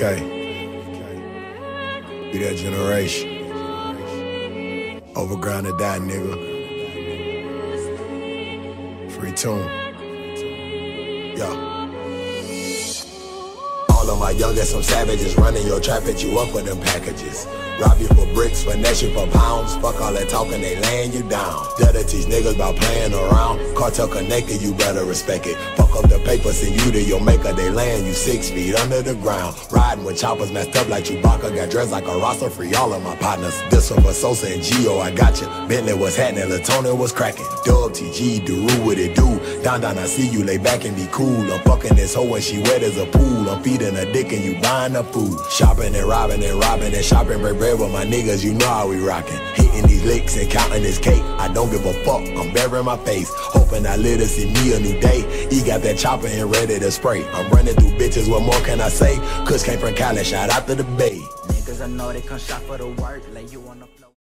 Be that generation. Overground to die, nigga. Free tune. Yo. All of my youngest, some savages running your trap, at you up for them packages. Rob you for bricks, finesse you for pounds. Fuck all that talking, they laying you down. Gotta teach niggas about playing around. Cartel connected, you better respect it. Fuck up the paper, send you to your maker. They laying you 6 feet under the ground. Riding with choppers messed up like Chewbacca. Got dressed like a roster, free all of my partners. This one for Sosa and Gio, I got you. Bentley was happening, Latona was cracking. Dub, TG, Daru, what it do? Down, I see you, lay back and be cool. I'm fucking this hoe and she wet as a pool. I'm feeding her dick and you buying her food. Shopping and robbing and robbing and shopping, break bread with my niggas, you know how we rockin'. Hitting these licks and counting this cake. I don't give a fuck, I'm burying my face. Hoping I live to see me a new day. He got that chopper and ready to spray. I'm running through bitches, what more can I say? Kush came from Cali, shout out to the Bay. Niggas I know they come shot for the work, lay you on the floor.